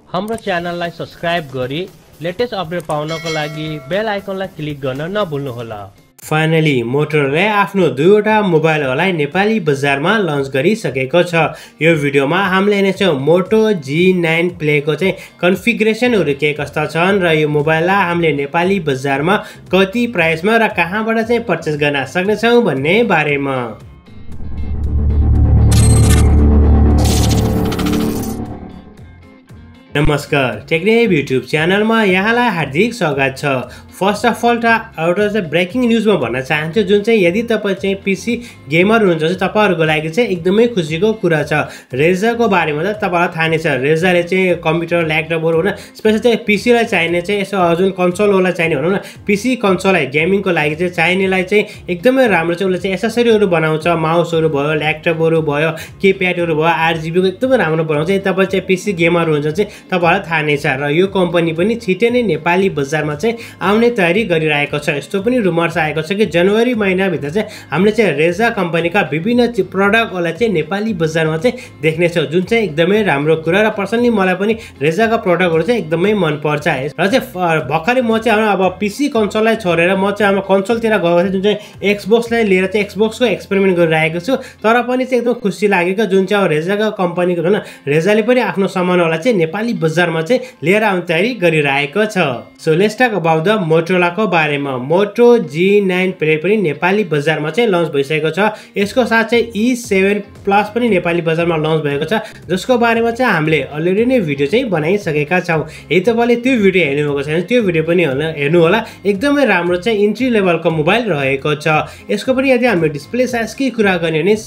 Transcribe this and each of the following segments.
हाम्रो च्यानललाई सब्स्क्राइब गरी लेटेस्ट अपडेट पाउनको लागि बेल आइकनलाई क्लिक गर्न नभुल्नुहोला। फाइनली मोटोरोला आफ्नो दुईवटा मोबाइलहरूलाई नेपाली बजारमा लन्च गरिसकेको छ। यो भिडियोमा हामीले हेर्नेछौँ मोटो G9 प्लेको चाहिँ कन्फिगरेसनहरू के कस्ता छन् र यो मोबाइललाई हामीले नेपाली बजारमा कति प्राइसमा र कहाँबाट चाहिँ पर्चेस गर्न सक्नेछौँ भन्ने बारेमा। नमस्कार, टेक्नेप युट्युब च्यानलमा यहाँलाई हार्दिक स्वागत छ। फर्स्ट अफ अल एउटा चाहिँ ब्रेकिङ न्युजमा भन्न चाहन्छु, जुन चाहिँ यदि तपाईँ चाहिँ पिसी गेमर हुनुहुन्छ चाहिँ तपाईँहरूको लागि चाहिँ एकदमै खुसीको कुरा छ। रेजरको बारेमा त तपाईँलाई थाहा नै छ। रेजरले चाहिँ कम्प्युटर ल्यापटपहरू होइन, स्पेसली चाहिँ पिसीलाई चाहिने चाहिँ यसो जुन कन्सोलहरूलाई चाहिने भनौँ न, पिसी कन्सोललाई गेमिङको लागि चाहिँ चाहिनेलाई चाहिँ एकदमै राम्रो चाहिँ उसले चाहिँ एसेसरीहरू बनाउँछ। माउसहरू भयो, ल्यापटपहरू भयो, किप्याडहरू भयो, RGBको एकदमै राम्रो बनाउँछ। यदि तपाईँ चाहिँ पिसी गेमर हुन्छ चाहिँ तपाईँलाई थाहा नै छ। र यो कम्पनी पनि छिटै नै नेपाली बजारमा चाहिँ आउने तयारी गरिरहेको छ। यस्तो पनि रुमर्स आएको छ कि जनवरी महिनाभित्र चाहिँ हामीले चाहिँ रेजर कम्पनीका विभिन्न प्रडक्टहरूलाई चाहिँ नेपाली बजारमा चाहिँ देख्नेछौँ, जुन चाहिँ एकदमै राम्रो कुरा। र पर्सनली मलाई पनि रेजरका प्रडक्टहरू चाहिँ एकदमै मनपर्छ। र चाहिँ भर्खरै म चाहिँ अब पिसी कन्सोललाई छोडेर म चाहिँ अब कन्सोलतिर गएको थिएँ, जुन चाहिँ एक्सबक्सलाई लिएर चाहिँ एक्सबक्सको एक्सपेरिमेन्ट गरिरहेको छु। तर पनि चाहिँ एकदम खुसी लागेको, जुन चाहिँ अब रेजरका कम्पनीको होइन, रेजरले पनि आफ्नो सामानहरूलाई चाहिँ नेपाली बजारमा चाहिँ लिएर आउने तयारी गरिरहेको छ। So let's talk about the मोटोरोलाको बारेमा। मोटो G9 प्ले पनि नेपाली बजारमा चाहिँ लन्च भइसकेको छ। यसको साथ चाहिँ E7 प्लस पनि नेपाली बजारमा लन्च भएको छ, जसको बारेमा चाहिँ हामीले अलरेडी नै भिडियो चाहिँ बनाइसकेका छौँ। यदि तपाईँले त्यो भिडियो हेर्नुभएको छैन त्यो भिडियो पनि हेर्नु होला। एकदमै राम्रो चाहिँ इन्ट्री लेभलको मोबाइल रहेको छ। यसको पनि यदि हामीले डिस्प्ले साइजकै कुरा गर्ने भने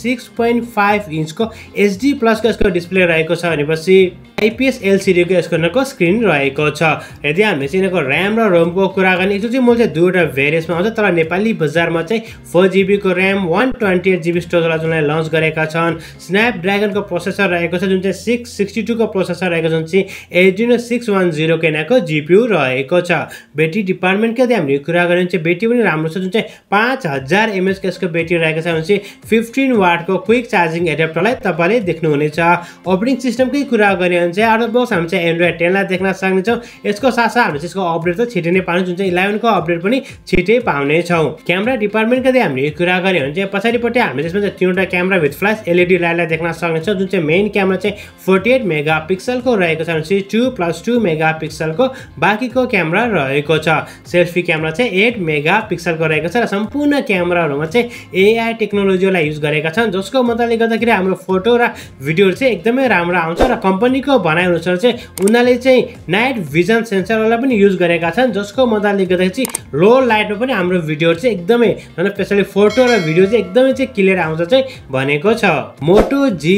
6.5 इन्चको HD प्लसको यसको डिस्प्ले रहेको छ भनेपछि IPS LCD को यसको स्क्रिन रहेको छ। यदि हामीले चाहिँ यिनीहरूको ऱ्याम र रोमको कुरा गर्ने, यो चाहिँ मैले दुईवटा भेरिएन्टमा आउँछ, तर नेपाली बजारमा चाहिँ 4GB को ऱ्याम 128GB स्टोरेजलाई जुन लन्च गरेका छन्। स्न्यापड्रागनको प्रोसेसर रहेको छ, जुन चाहिँ 662 को प्रोसेसर रहेको छ, जुन चाहिँ Adreno 610 केनाको GPU रहेको छ। ब्याट्री डिपार्टमेन्टको यदि हामीले कुरा गर्ने चाहिँ ब्याट्री पनि राम्रो छ, जुन चाहिँ 5000 mAh को यसको ब्याट्री रहेको छ, जुन चाहिँ 15 वाटको क्विक चार्जिङ एडाप्टरलाई तपाईँले देख्नुहुनेछ। अपरेटिङ सिस्टमकै कुरा गर्ने चाहिँ आउट अफ बक्स हामी चाहिँ एन्ड्रोइड 10 लाई देख्न सक्नेछौँ। यसको साथसाथ हामीले यसको अपडेट त छिटै नै पाउने, जुन चाहिँ 11 को अपडेट पनि छिटै पाउनेछौँ। क्यामेरा डिपार्टमेन्टको यदि हामीले कुरा गर्ने भने चाहिँ पछाडिपट्टि हामीले त्यसमा चाहिँ तीनवटा क्यामेरा विथ फ्ल्यास LED लाइटलाई देख्न सक्नेछौँ, जुन चाहिँ मेन क्यामेरा चाहिँ 48 मेगापिक्सलको रहेको छ, भने 2+2 मेगापिक्सलको बाँकीको क्यामेरा रहेको छ। सेल्फी क्यामेरा चाहिँ 8 मेगापिक्सलको रहेको छ र सम्पूर्ण क्यामेराहरूमा चाहिँ AI टेक्नोलोजीलाई युज गरेका छन्, जसको मद्दतले गर्दाखेरि हाम्रो फोटो र भिडियोहरू चाहिँ एकदमै राम्रो आउँछ। र कम्पनीको भनाइअनुसार चाहिँ उनीहरूले चाहिँ नाइट भिजन सेन्सरहरूलाई पनि युज गरेका छन्, जसको मद्दतले गर्दाखेरि चाहिँ लो लाइटमा पनि हाम्रो भिडियोहरू चाहिँ एकदमै स्पेसली फोटो र भिडियो चाहिँ एकदमै चाहिँ क्लियर आउँछ चाहिँ भनेको छ। मोटो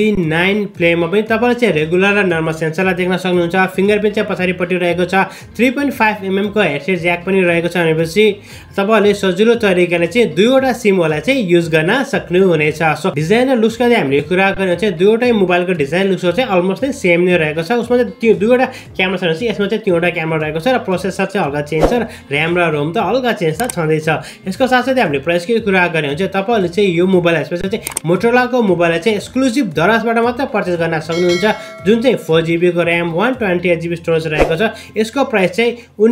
G9 प्लेमा पनि तपाईँले चाहिँ रेगुलर र नर्मल सेन्सरलाई देख्न सक्नुहुन्छ। फिङ्गरप्रिन्ट चाहिँ पछाडिपट्टि रहेको छ। 3.5mm को हेडसेट ज्याक पनि रहेको छ, भनेपछि तपाईँहरूले सजिलो तरिकाले चाहिँ दुईवटा सिमहरूलाई चाहिँ युज गर्न सक्नुहुनेछ। सो डिजाइन र लुक्सका हामीले कुरा गर्ने चाहिँ दुईवटै मोबाइलको डिजाइन लुक्सहरू चाहिँ अलमोस्ट नै सेम नै रहेको छ। उसमा चाहिँ त्यो दुईवटा क्यामेरा छ, यसमा चाहिँ तीनवटा क्यामेरा रहेको छ र प्रोसेसर चाहिँ हल्का चेन्ज छ र ऱ्याम र रोम त हल्का चेन्ज त छँदैछ। यसको साथसाथै हामीले प्राइसकै कुरा गर्ने भने चाहिँ तपाईँहरूले चाहिँ यो मोबाइल स्पेसली चाहिँ मोटोरोलाको मोबाइललाई चाहिँ एक्सक्लुसिभ दराजबाट मात्र पर्चेस गर्न सक्नुहुन्छ, जुन चाहिँ 4GB को ऱ्याम 128GB स्टोरेज रहेको छ। यसको प्राइस चाहिँ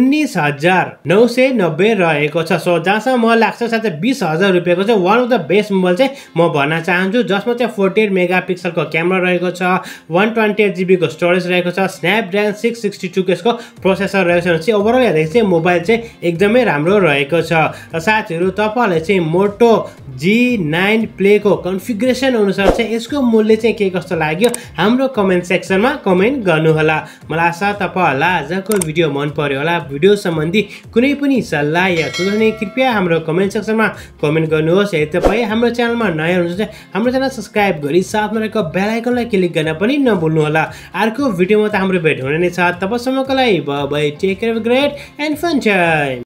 19,990 रहेको छ। सो जहाँसम्म मलाई लाग्छ साथै 20,000 रुपियाँको चाहिँ one of the best mobile चाहिँ म भन्न चाहन्छु, जसमा चाहिँ 48 मेगापिक्सलको क्यामेरा रहेको छ, 128GB को स्टोरेज रहेको छ, स्न्यापड्रागन 662 को यसको प्रोसेसर रहेको छ। ओभरअल हेर्दाखेरि चाहिँ मोबाइल चाहिँ एकदमै राम्रो रहेको छ। र साथीहरू तपाईँहरूले चाहिँ मोटो G9 प्लेको कन्फिगरेसन अनुसार चाहिँ यसको मूल्य चाहिँ के कस्तो लाग्यो हाम्रो कमेन्ट सेक्सनमा कमेन्ट गर्नुहोला। मलाई आशा तपाईँहरूलाई आजको भिडियो मन पर्यो होला। भिडियो सम्बन्धी कुनै पनि सल्लाह या सुझाव कृपया हाम्रो कमेन्ट सेक्सनमा कमेन्ट गर्नुहोस्। यदि तपाईँ हाम्रो च्यानलमा नयाँ हुनुहुन्छ चाहिँ हाम्रो च्यानल सब्स्क्राइब गरी साथमा रहेको बेल आइकनलाई क्लिक गर्न पनि नभुल्नुहोला। अर्को भिडियोमा त हाम्रो भेट हुने नै छ। तबसम्मको लागि bye bye, take care, great and fun time.